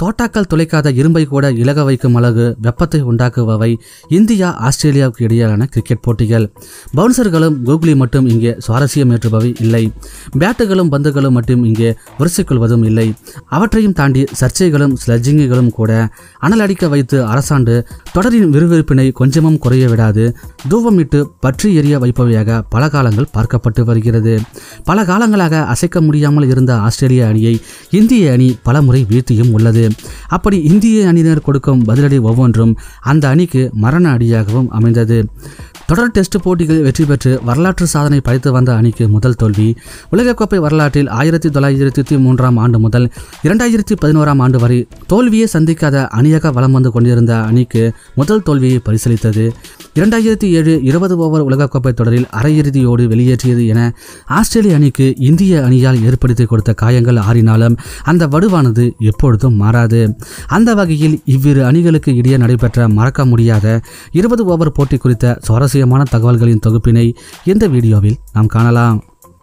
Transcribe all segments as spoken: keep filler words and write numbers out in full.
தோட்டாக்கள் துளைக்காத இரும்பை கூட இலக வைக்கும் அளவு வெப்பத்தை உண்டாக்குபவை இந்தியா ஆஸ்திரேலியாவுக்கு இடையிலான கிரிக்கெட் போட்டிகள். பவுன்சர்களும் கூகுளி மட்டும் இங்கே சுவாரஸ்யம் ஏற்றுபவை இல்லை. பேட்டுகளும் பந்துகளும் மட்டும் இங்கே உரசிக்கொள்வதும் இல்லை. அவற்றையும் தாண்டி சர்ச்சைகளும் ஸ்லட்ஜிங்குகளும் கூட அனல் அடிக்க வைத்து அரசாண்டு தொடரின் விறுவிறுப்பினை கொஞ்சமும் குறைய விடாது தூவமிட்டு பற்றி எரிய வைப்பவையாக பல காலங்கள் பார்க்கப்பட்டு வருகிறது. பல காலங்களாக அசைக்க முடியாமல் இருந்த ஆஸ்திரேலிய அணியை இந்திய அணி பல முறை வீழ்த்தியும் உள்ளது. அப்படி இந்திய அணியினர் கொடுக்கும் பதிலடி ஒவ்வொன்றும் அந்த அணிக்கு மரண அடியாகவும் அமைந்தது. தொடர் டெஸ்ட் போட்டிகளில் வெற்றி பெற்று வரலாற்று சாதனை படைத்து வந்த அணிக்கு முதல் தோல்வி உலகக்கோப்பை வரலாற்றில் ஆயிரத்தி தொள்ளாயிரத்தி மூன்றாம் ஆண்டு முதல் இரண்டாயிரத்தி பதினோராம் ஆண்டு வரை தோல்வியை சந்திக்காத அணியாக வலம் வந்து கொண்டிருந்த அணிக்கு முதல் தோல்வியை பரிசீலித்தது. இரண்டாயிரத்தி ஏழு இருபது ஓவர் உலகக்கோப்பை தொடரில் அரையிறுதியோடு வெளியேற்றியது என ஆஸ்திரேலிய அணிக்கு இந்திய அணியால் ஏற்படுத்தி கொடுத்த காயங்கள் ஆறினாலும் அந்த வடுவானது எப்பொழுதும் மாறாது. அந்த வகையில் இவ்விரு அணிகளுக்கு இடையே நடைபெற்ற மறக்க முடியாத இருபது ஓவர் போட்டி குறித்த சுவாரஸ்யமான தகவல்களின் தொகுப்பினை இந்த வீடியோவில் நாம் காணலாம்.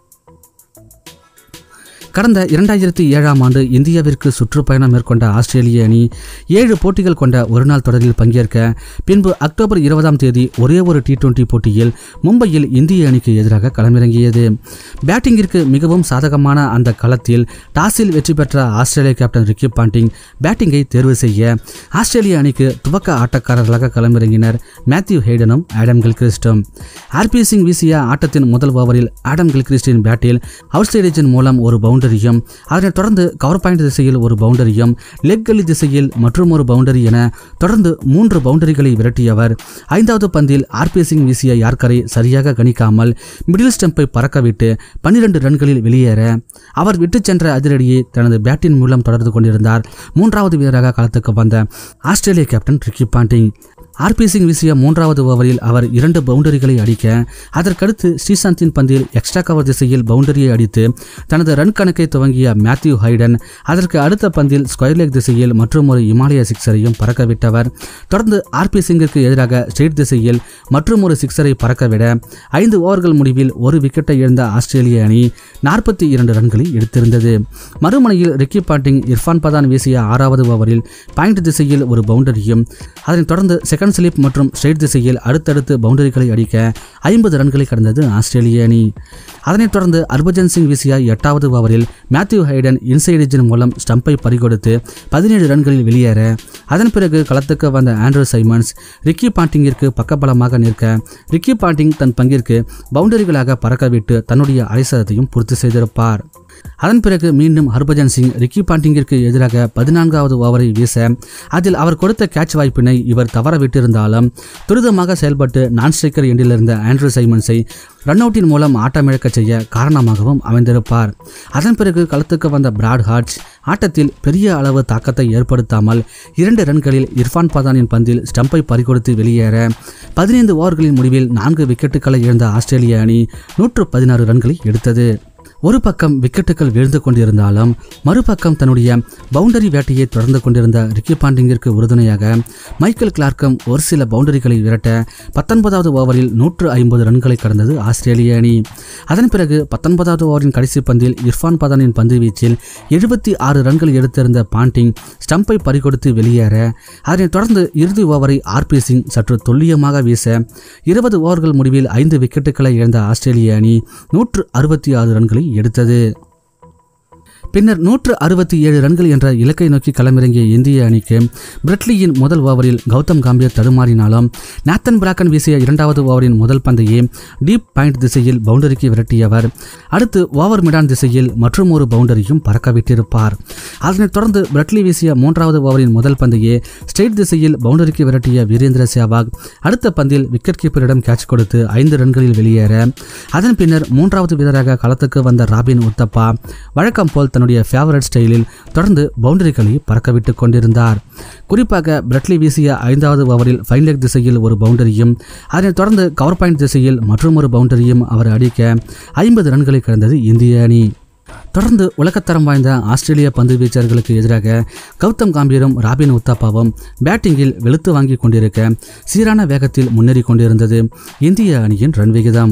கடந்த இரண்டாயிரத்தி ஏழாம் ஆண்டு இந்தியாவிற்கு சுற்றுப்பயணம் மேற்கொண்ட ஆஸ்திரேலிய அணி ஏழு போட்டிகள் கொண்ட ஒருநாள் தொடரில் பங்கேற்க பின்பு அக்டோபர் இருபதாம் தேதி ஒரே ஒரு டி டுவெண்டி போட்டியில் மும்பையில் இந்திய அணிக்கு எதிராக களமிறங்கியது. பேட்டிங்கிற்கு மிகவும் சாதகமான அந்த களத்தில் டாஸில் வெற்றி பெற்ற ஆஸ்திரேலிய கேப்டன் ரிக்கி பாண்டிங் பேட்டிங்கை தேர்வு செய்ய ஆஸ்திரேலிய அணிக்கு துவக்க ஆட்டக்காரர்களாக களமிறங்கினர் மேத்யூ ஹெய்டனும் ஆடம் கில்கிறிஸ்டும். ஆர்பி சிங் வீசிய ஆட்டத்தின் முதல் ஓவரில் ஆடம் கில்கிறிஸ்டின் பேட்டில் அவுட் சைடேஜின் மூலம் ஒரு பவுண்டரி பவுண்டரியும் அதனைத் தொடர்ந்து கவர் பாயிண்ட் திசையில் ஒரு பவுண்டரியும் லெக் கலி திசையில் மற்றும் ஒரு பவுண்டரி என தொடர்ந்து மூன்று பவுண்டரிகளை விரட்டியவர் ஐந்தாவது பந்தில் ஆர்பி சிங் வீசிய யார்கரை சரியாக கணிக்காமல் மிடில் ஸ்டம்பை பறக்கவிட்டு பன்னிரண்டு ரன்களில் வெளியேற அவர் விட்டு சென்ற அதிரடியை தனது பேட்டின் மூலம் தொடர்ந்து கொண்டிருந்தார் மூன்றாவது வீரராக களத்துக்கு வந்த Australia captain Ricky Ponting. RP Singh வீசிய மூன்றாவது ஓவரில் அவர் இரண்டு பவுண்டரிகளை அடிக்க அதற்கடுத்து ஸ்ரீசாந்தின் பந்தில் எக்ஸ்ட்ரா கவர் திசையில் பவுண்டரியை அடித்து தனது ரன் கணக்கை துவங்கிய மேத்யூ ஹைடன் அதற்கு அடுத்த பந்தில் ஸ்கொயர் லெக் திசையில் மற்றும் ஒரு இமாலய சிக்ஸரையும் பறக்கவிட்டவர். தொடர்ந்து ஆர்பி சிங்கிற்கு எதிராக ஸ்ட்ரெயிட் திசையில் மற்றும் ஒரு சிக்ஸரை பறக்கவிட ஐந்து ஓவர்கள் முடிவில் ஒரு விக்கெட்டை இழந்த ஆஸ்திரேலிய அணி நாற்பத்தி இரண்டு ரன்களை எடுத்திருந்தது. மறுமுனையில் ரிக்கி பாண்டிங் இர்ஃபான் பதான் வீசிய ஆறாவது ஓவரில் பாயிண்ட் திசையில் ஒரு பவுண்டரியும் அதனைத் தொடர்ந்து செகண்ட் ஸ்லிப் மற்றும் ஸ்ட்ரெயிட் திசையில் அடுத்தடுத்து பவுண்டரிகளை அடிக்க ஐம்பது ரன்களை கடந்தது ஆஸ்திரேலிய அணி. அதனைத் தொடர்ந்து ஹர்பஜன் சிங் வீசிய எட்டாவது ஓவரில் மேத்யூ ஹைடன் இன்சைட் எட்ஜின் மூலம் ஸ்டம்பை பறிகொடுத்து பதினேழு ரன்களில் வெளியேற அதன் பிறகு களத்துக்கு வந்த ஆண்ட்ரூ சைமன்ஸ் ரிக்கி பாண்டிங்கிற்கு பக்கபலமாக நிற்க ரிக்கி பாண்டிங் தன் பங்கிற்கு பவுண்டரிகளாக பறக்கவிட்டு தன்னுடைய அரைசதத்தையும் பூர்த்தி செய்திருப்பார். அதன் பிறகு மீண்டும் ஹர்பஜன் சிங் ரிக்கி பாண்டிங்கிற்கு எதிராக பதினான்காவது ஓவரை வீச அதில் அவர் கொடுத்த கேட்ச் வாய்ப்பினை இவர் தவறவிட்டிருந்தாலும் துரிதமாக செயல்பட்டு நான் ஸ்ட்ரைக்கர் எண்டில் இருந்த ஆண்ட்ரூ சைமன்ஸை ரன் அவுட்டின் மூலம் ஆட்டமிழக்க செய்ய காரணமாகவும் அமைந்திருப்பார். அதன் பிறகு களத்துக்கு வந்த பிராட் ஹார்ட்ஸ் ஆட்டத்தில் பெரிய அளவு தாக்கத்தை ஏற்படுத்தாமல் இரண்டு ரன்களில் இர்ஃபான் பதானின் பந்தில் ஸ்டம்பை பறிகொடுத்து வெளியேற பதினைந்து ஓவர்களின் முடிவில் நான்கு விக்கெட்டுகளை இழந்த ஆஸ்திரேலிய அணி நூற்று பதினாறு ரன்களை எடுத்தது. ஒரு பக்கம் விக்கெட்டுகள் வீழ்ந்து கொண்டிருந்தாலும் மறுபக்கம் தன்னுடைய பவுண்டரி வேட்டையை தொடர்ந்து கொண்டிருந்த ரிக்கி பாண்டிங்கிற்கு உறுதுணையாக மைக்கேல் கிளார்க்கும் ஒரு சில பவுண்டரிகளை விரட்ட பத்தொன்பதாவது ஓவரில் நூற்று ஐம்பது ரன்களை கடந்தது ஆஸ்திரேலிய அணி. அதன் பிறகு பத்தொன்பதாவது ஓவரின் கடைசி பந்தில் இர்ஃபான் பதானின் பந்து வீச்சில் எழுபத்தி ஆறு ரன்கள் எடுத்திருந்த பாண்டிங் ஸ்டம்பை பறிகொடுத்து வெளியேற அதனைத் தொடர்ந்து இறுதி ஓவரை ஆர்பி சிங் சற்று துல்லியமாக வீச இருபது ஓவர்கள் முடிவில் ஐந்து விக்கெட்டுகளை இழந்த ஆஸ்திரேலிய அணி நூற்று அறுபத்தி ஆறு ரன்களை எடுத்தது. பின்னர் நூற்று அறுபத்தி ஏழு ரன்கள் என்ற இலக்கை நோக்கி களமிறங்கிய இந்திய அணிக்கு பிரெட்லியின் முதல் ஓவரில் கௌதம் கம்பீர் தடுமாறினாலும் நாத்தன் பிராக்கன் வீசிய இரண்டாவது ஓவரின் முதல் பந்தையே டீப் பாயிண்ட் திசையில் பவுண்டரிக்கு விரட்டியவர் அடுத்து ஓவர் மிடான் திசையில் மற்றும் ஒரு பவுண்டரியும் பறக்கவிட்டிருப்பார். அதனைத் தொடர்ந்து பிரெட்லி வீசிய மூன்றாவது ஓவரின் முதல் பந்தையே ஸ்ட்ரெயிட் திசையில் பவுண்டரிக்கு விரட்டிய வீரேந்திர சேவாக் அடுத்த பந்தில் விக்கெட் கீப்பரிடம் கேட்ச் கொடுத்து ஐந்து ரன்களில் வெளியேற அதன் பின்னர் மூன்றாவது வீரராக களத்துக்கு வந்த ராபின் உத்தப்பா வழக்கம் போல் தன்னுடைய ஃபேவரட் ஸ்டைலில் தொடர்ந்து பவுண்டரிகளை பறக்கவிட்டு கொண்டிருந்தார். குறிப்பாக பிரெட்லி வீசிய ஐந்தாவது ஓவரில் ஃபைன் லெக் திசையில் ஒரு பவுண்டரியும் அதனைத் தொடர்ந்து கவர் பாயிண்ட் திசையில் மற்றும் ஒரு பவுண்டரியும் அவர் அடிக்க ஐம்பது ரன்களை கடந்தது இந்திய அணி. தொடர்ந்து உலகத்தரம் வாய்ந்த ஆஸ்திரேலிய பந்து வீச்சர்களுக்கு எதிராக கௌதம் கம்பீரும் ராபின் உத்தாப்பாவும் பேட்டிங்கில் வெளுத்து வாங்கி கொண்டிருக்க சீரான வேகத்தில் முன்னேறி கொண்டிருந்தது இந்திய அணியின் ரன் விகிதம்.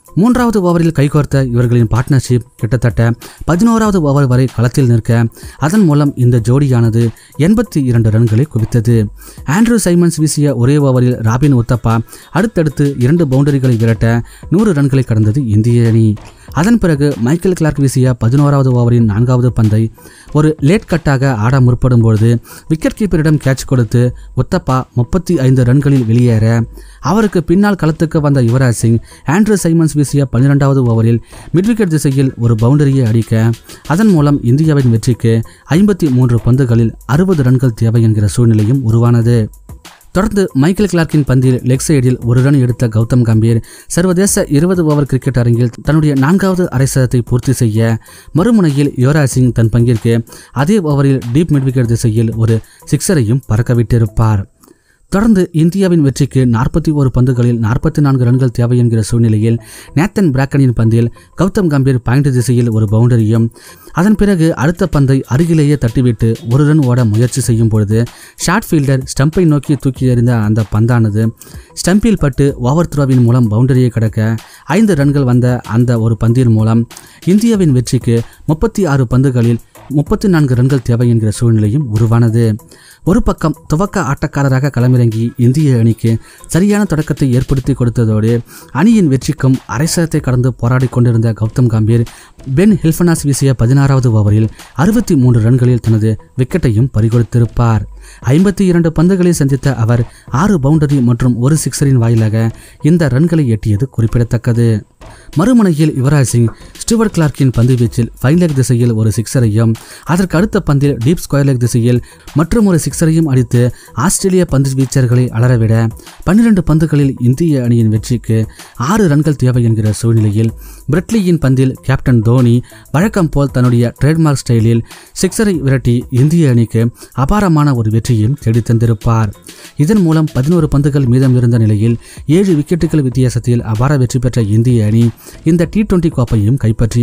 மூன்றாவது ஓவரில் கைகோர்த்த இவர்களின் பார்ட்னர்ஷிப் கிட்டத்தட்ட பதினோராவது ஓவர் வரை களத்தில் நிற்க அதன் மூலம் இந்த ஜோடியானது எண்பத்தி இரண்டு ரன்களை குவித்தது. ஆண்ட்ரூ சைமன்ஸ் வீசிய ஒரே ஓவரில் ராபின் உத்தப்பா அடுத்தடுத்து இரண்டு பவுண்டரிகளை விரட்ட நூறு ரன்களை கடந்தது இந்திய அணி. அதன் பிறகு மைக்கேல் கிளார்க் வீசிய பதினோராவது ஓவரின் நான்காவது பந்தை ஒரு லேட் கட்டாக ஆட முற்படும் பொழுது விக்கெட் கீப்பரிடம் கேட்ச் கொடுத்து உத்தப்பா முப்பத்தி ஐந்து ரன்களில் வெளியேற அவருக்கு பின்னால் களத்துக்கு வந்த யுவராஜ் சிங் ஆண்ட்ரூ சைமன்ஸ் வீசிய பன்னிரெண்டாவது ஓவரில் மிட்விக்கெட் திசையில் ஒரு பவுண்டரியை அடிக்க அதன் மூலம் இந்தியாவின் வெற்றிக்கு ஐம்பத்தி மூன்று பந்துகளில் அறுபது ரன்கள் தேவை என்கிற சூழ்நிலையும் உருவானது. தொடர்ந்து மைக்கேல் கிளார்க்கின் பந்தில் லெக் சைடில் ஒரு ரன் எடுத்த கௌதம் கம்பீர் சர்வதேச இருபது ஓவர் கிரிக்கெட் அரங்கில் தன்னுடைய நான்காவது அரை சதத்தை பூர்த்தி செய்ய மறுமுனையில் யுவராஜ் சிங் தன் பங்கிற்கு அதே ஓவரில் டீப் மிட்விக்கெட் திசையில் ஒரு சிக்ஸரையும் பறக்கவிட்டிருப்பார். தொடர்ந்து இந்தியாவின் வெற்றிக்கு நாற்பத்தி ஒரு பந்துகளில் நாற்பத்தி நான்கு ரன்கள் தேவை என்கிற சூழ்நிலையில் நேத்தன் பிராக்கனின் பந்தில் கௌதம் கம்பீர் பாயிண்ட் திசையில் ஒரு பவுண்டரியும் அதன் பிறகு அடுத்த பந்தை அருகிலேயே தட்டிவிட்டு ஒரு ரன் ஓட முயற்சி செய்யும் பொழுது ஷார்ட் ஃபீல்டர் ஸ்டம்பை நோக்கி தூக்கி எறிந்த அந்த பந்தானது ஸ்டம்பில் பட்டு ஓவர் த்ரோவின் மூலம் பவுண்டரியை கடக்க ஐந்து ரன்கள் வந்த அந்த ஒரு பந்தின் மூலம் இந்தியாவின் வெற்றிக்கு முப்பத்தி ஆறு பந்துகளில் முப்பத்தி நான்கு ரன்கள் தேவை என்கிற சூழ்நிலையும் உருவானது. ஒரு பக்கம் துவக்க ஆட்டக்காரராக களமிறங்கி இந்திய அணிக்கு சரியான தொடக்கத்தை ஏற்படுத்தி கொடுத்ததோடு அணியின் வெற்றிக்கும் அரைசதத்தை கடந்து போராடி கொண்டிருந்த கௌதம் கம்பீர் பென் ஹில்ஃபனாஸ் வீசிய பதினாறாவது ஓவரில் அறுபத்தி மூன்று ரன்களில் தனது விக்கெட்டையும் பறிகொடுத்திருப்பார். ஐம்பத்தி இரண்டு பந்துகளை சந்தித்த அவர் ஆறு பவுண்டரி மற்றும் ஒரு சிக்ஸரின் வாயிலாக இந்த ரன்களை எட்டியது குறிப்பிடத்தக்கது. மறுமுனையில் யுவராஜ் சிங் ஸ்டூவர்ட் கிளார்க்கின் பந்து வீச்சில் ஃபைன் லெக் திசையில் ஒரு சிக்ஸரையும் அதற்கு அடுத்த பந்தில் டீப் ஸ்கொயர் லெக் திசையில் மற்றும் ஒரு சிக்ஸரையும் அடித்து ஆஸ்திரேலிய பந்து வீச்சர்களை அலறவிட பன்னிரண்டு பந்துகளில் இந்திய அணியின் வெற்றிக்கு ஆறு ரன்கள் தேவை என்கிற சூழ்நிலையில் பிரெட்லியின் பந்தில் கேப்டன் தோனி வழக்கம் போல் தன்னுடைய ட்ரேட்மார்க் ஸ்டைலில் சிக்ஸரை விரட்டி இந்திய அணிக்கு அபாரமான ஒரு வெற்றியும் தேடி தந்திருப்பார். இதன் மூலம் பதினோரு பந்துகள் மீதம் இருந்த நிலையில் ஏழு விக்கெட்டுகள் வித்தியாசத்தில் அபார வெற்றி பெற்ற இந்திய அணி இந்த டி டுவெண்டி கோப்பையும் கைப்பற்றிய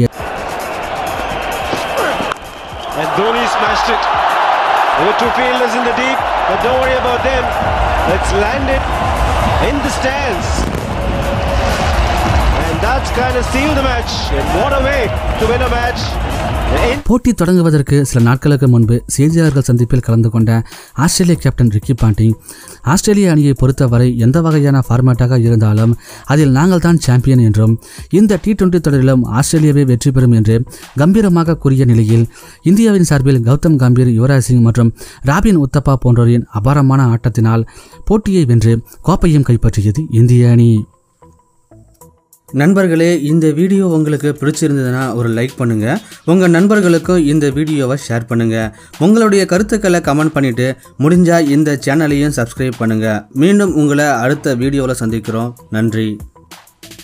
Dhoni smashed it. There were two fielders in the deep, but don't worry about them. Let's land it in the stands. And that's kind of sealed the match. And what a way to win a match. போட்டி தொடங்குவதற்கு சில நாட்களுக்கு முன்பு செய்தியாளர்கள் சந்திப்பில் கலந்து கொண்ட Australia captain Ricky Ponting Australia அணியை பொறுத்தவரை எந்த வகையான ஃபார்மேட்டாக இருந்தாலும் அதில் நாங்கள் தான் சாம்பியன் என்றும் இந்த டி டுவெண்டி தொடரிலும் ஆஸ்திரேலியாவே வெற்றி பெறும் என்று கம்பீரமாக கூறிய நிலையில் இந்தியாவின் சார்பில் கௌதம் கம்பீர், யுவராஜ் சிங் மற்றும் ராபின் உத்தப்பா போன்றோரின் அபாரமான ஆட்டத்தினால் போட்டியை வென்று கோப்பையும் கைப்பற்றியது இந்திய அணி. நண்பர்களே, இந்த வீடியோ உங்களுக்கு பிடிச்சிருந்ததுன்னா ஒரு லைக் பண்ணுங்கள். உங்கள் நண்பர்களுக்கும் இந்த வீடியோவை ஷேர் பண்ணுங்கள். உங்களுடைய கருத்துக்களை கமெண்ட் பண்ணிவிட்டு முடிஞ்சால் இந்த சேனலையும் சப்ஸ்கிரைப் பண்ணுங்கள். மீண்டும் உங்களை அடுத்த வீடியோவில் சந்திக்கிறோம். நன்றி.